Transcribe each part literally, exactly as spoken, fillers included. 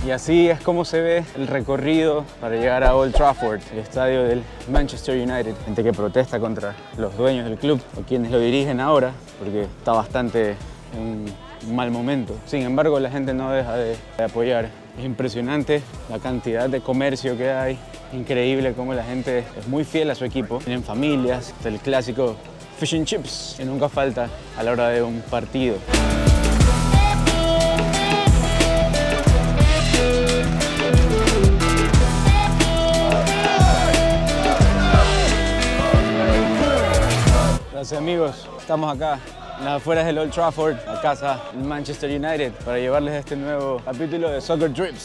Y así es como se ve el recorrido para llegar a Old Trafford, el estadio del Manchester United. Gente que protesta contra los dueños del club o quienes lo dirigen ahora, porque está bastante en un mal momento. Sin embargo, la gente no deja de, de apoyar. Es impresionante la cantidad de comercio que hay. Increíble cómo la gente es muy fiel a su equipo. Tienen familias, hasta el clásico fish and chips, que nunca falta a la hora de un partido. Gracias amigos, estamos acá en las afueras del Old Trafford, la casa del Manchester United, para llevarles este nuevo capítulo de Soccer Trips.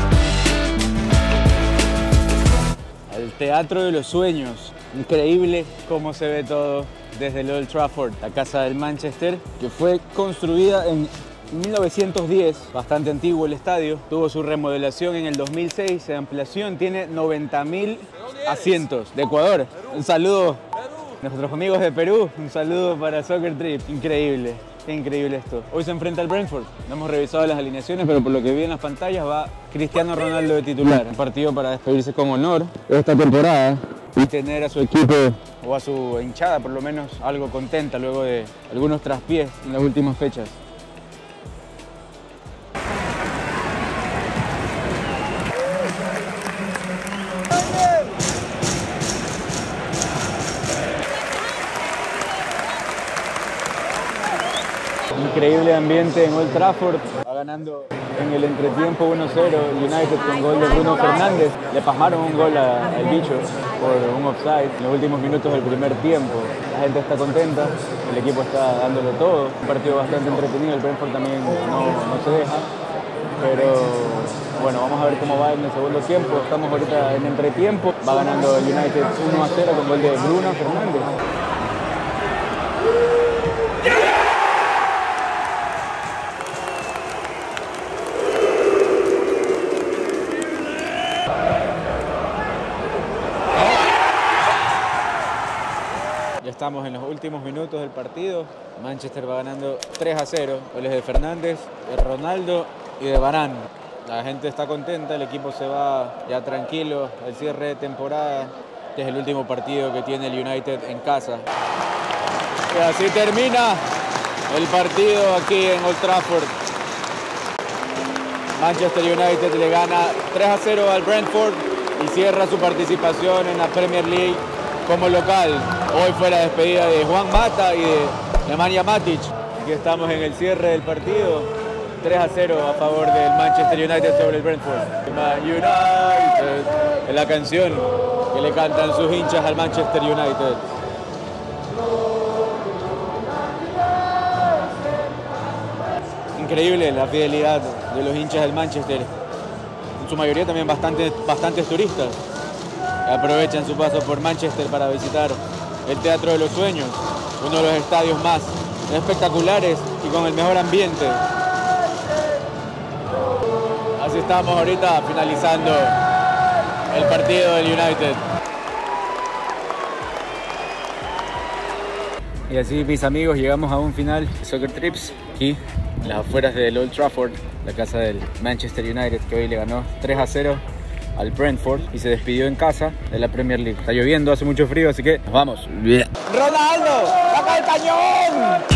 El Teatro de los Sueños. Increíble cómo se ve todo desde el Old Trafford, la casa del Manchester, que fue construida en mil novecientos diez, bastante antiguo el estadio. Tuvo su remodelación en el dos mil seis, de ampliación, tiene noventa mil asientos. De Ecuador, un saludo. Nuestros amigos de Perú, un saludo para Soccer Trip. Increíble, qué increíble esto. Hoy se enfrenta al Brentford. No hemos revisado las alineaciones, pero por lo que vi en las pantallas va Cristiano Ronaldo de titular. Un partido para despedirse con honor esta temporada y tener a su equipo o a su hinchada por lo menos algo contenta luego de algunos traspiés en las últimas fechas. Increíble ambiente en Old Trafford, va ganando en el entretiempo uno cero el United con gol de Bruno Fernández. Le pasmaron un gol a, al bicho por un offside en los últimos minutos del primer tiempo. La gente está contenta, el equipo está dándolo todo. Un partido bastante entretenido, el Brentford también no, no se deja. Pero bueno, vamos a ver cómo va en el segundo tiempo. Estamos ahorita en entretiempo, va ganando el United uno a cero con gol de Bruno Fernández. Estamos en los últimos minutos del partido. Manchester va ganando tres a cero. Goles de Fernández, de Ronaldo y de Varane. La gente está contenta, el equipo se va ya tranquilo. El cierre de temporada. Este es el último partido que tiene el United en casa. Y así termina el partido aquí en Old Trafford. Manchester United le gana tres a cero al Brentford y cierra su participación en la Premier League como local. Hoy fue la despedida de Juan Mata y de Nemanja Matic. Aquí estamos en el cierre del partido. tres a cero a favor del Manchester United sobre el Brentford. Man United es la canción que le cantan sus hinchas al Manchester United. Increíble la fidelidad de los hinchas del Manchester. En su mayoría también bastante, bastantes turistas. Aprovechan su paso por Manchester para visitar el Teatro de los Sueños, uno de los estadios más espectaculares y con el mejor ambiente. Así estamos ahorita finalizando el partido del United. Y así, mis amigos, llegamos a un final de Soccer Trips aquí en las afueras del Old Trafford, la casa del Manchester United, que hoy le ganó tres a cero al Brentford y se despidió en casa de la Premier League. Está lloviendo, hace mucho frío, así que nos vamos. ¡Ronaldo! ¡Saca el cañón!